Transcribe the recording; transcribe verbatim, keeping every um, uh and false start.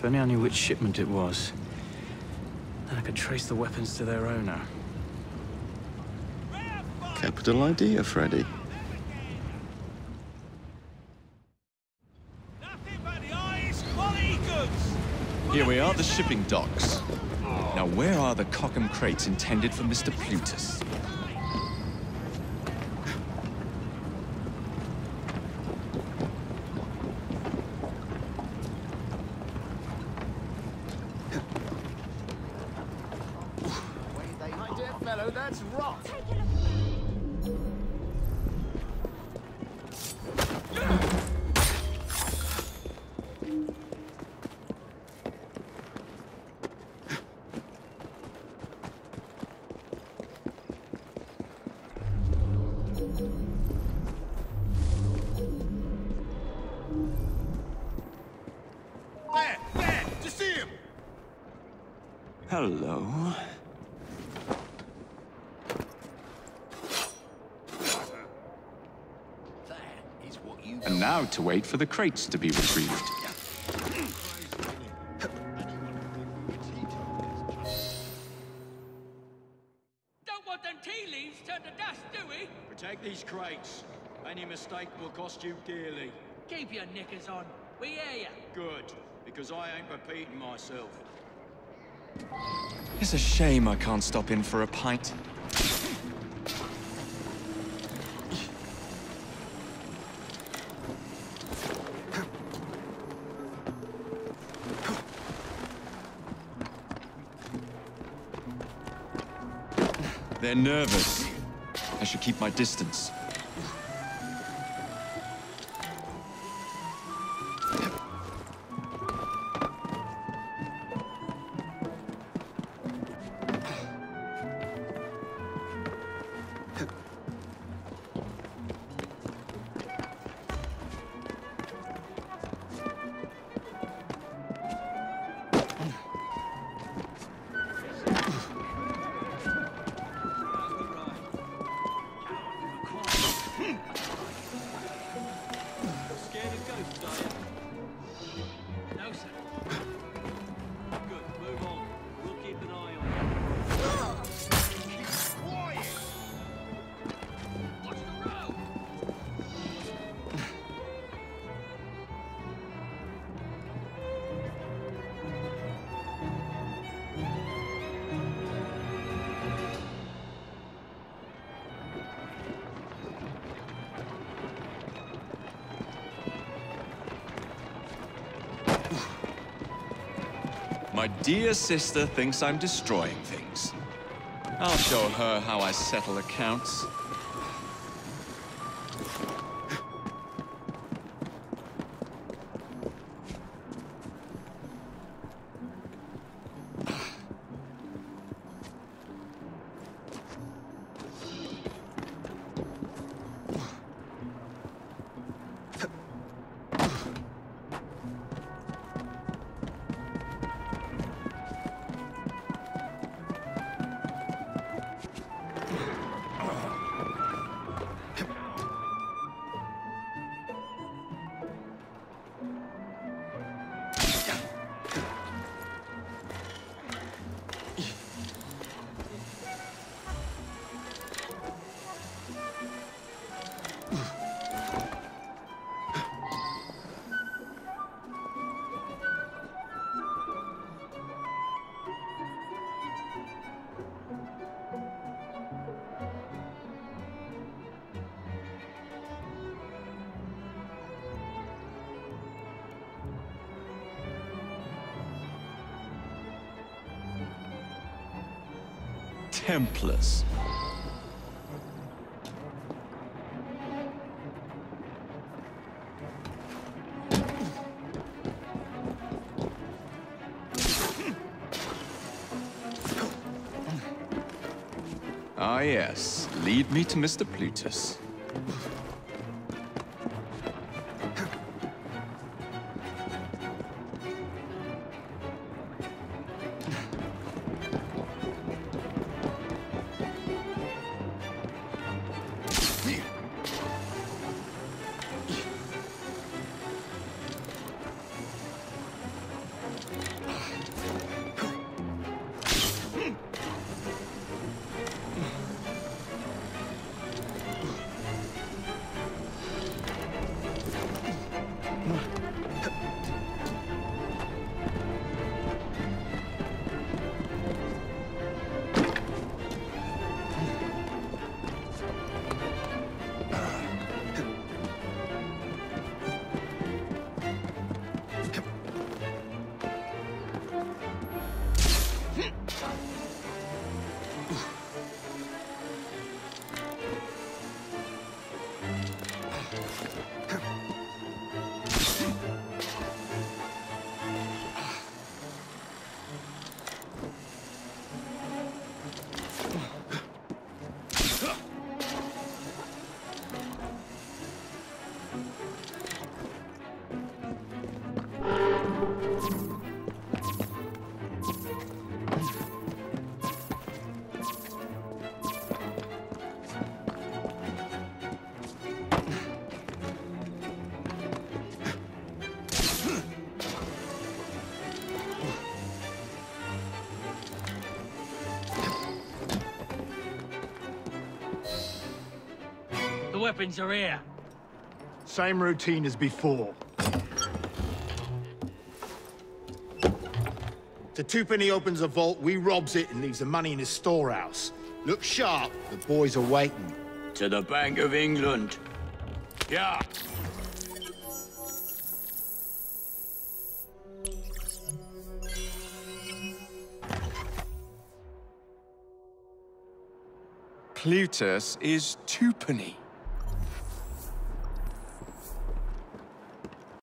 If only I knew which shipment it was. Then I could trace the weapons to their owner. Capital idea, Freddy. Here we are, the shipping docks. Now, where are the Cockham crates intended for Mister Plutus? My dear fellow, that's rot. There, there, to see him. Hello. And now to wait for the crates to be retrieved. Don't want them tea leaves turned to dust, do we? Protect these crates. Any mistake will cost you dearly. Keep your knickers on. We hear ya. Good, because I ain't repeating myself. It's a shame I can't stop in for a pint. They're nervous. I should keep my distance. No, sir. Good, move on. We'll keep an eye on you. Quiet. Watch the road. My dear sister thinks I'm destroying things. I'll show her how I settle accounts. Templars. Ah, yes. Lead me to Mister Plutus. The weapons are here. Same routine as before. The twopenny opens a vault, we robs it and leaves the money in his storehouse. Look sharp, the boys are waiting. To the Bank of England. Yeah. Plutus is twopenny.